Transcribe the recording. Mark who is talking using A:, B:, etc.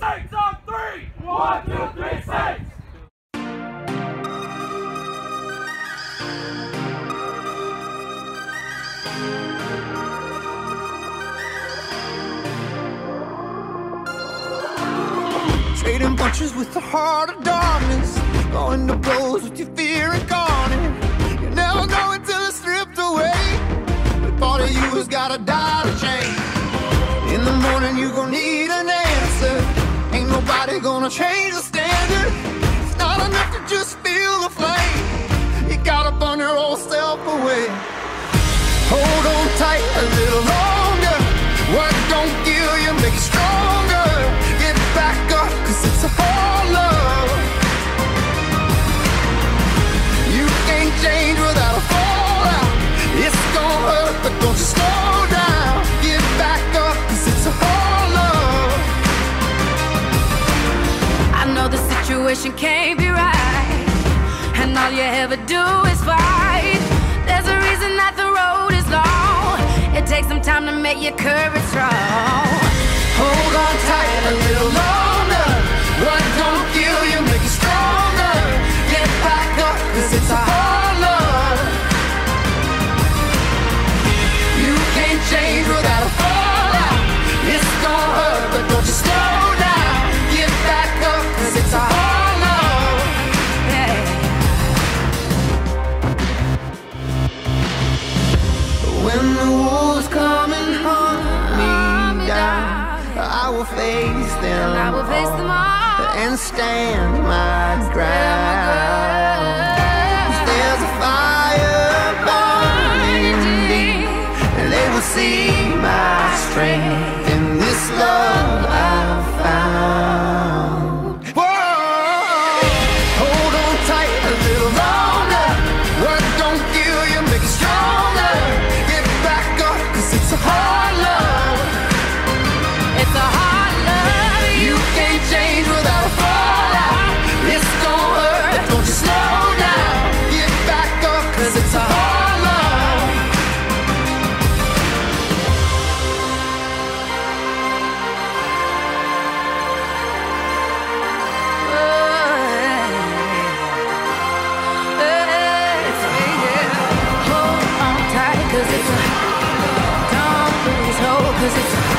A: Saints on three! 1, 2, 3, Saints!
B: Trading punches with the heart of darkness, going to blows with your fear incarnate. You never know until it's stripped away, but part of you has gotta die to change. In the morning you gon' need an answer. Ain't nobody gonna change the standard. It's not enough to just feel the flame. You gotta burn your old self away. Hold on tight a little longer. What don't kill you make you stronger. Get back up, cause it's a hard love. You can't change without a fallout. It's gonna hurt, but don't you slow down. Get back up, cause it's a hard love.
C: I know the situation can't be right, and all you ever do is fight. There's a reason that the road is long. It takes some time to make your courage strong.
B: Hold on tight a little longer. What don't kill you make you stronger. Get back up, cause it's a hard love. You can't change without a fallout. It's gonna hurt, but don't you slow down. Get back up, cause it's a hard love.
C: Yeah.
B: When the wolves come and hunt me down, I will face them,
C: I will face them all
B: and stand my ground. 'Cause there's a fire burning deep, and they will see my strength in this love I've found. Whoa, hold on tight a little longer. What don't kill you make you stronger. Get back up, 'cause it's a hard love.
C: It's a hard love.
B: You can't change without a fallout. It's gonna hurt, but don't you slow down. Get back up, 'cause it's a hard love.
C: Hold on tight, 'cause it's a, don't lose hope, 'cause it's a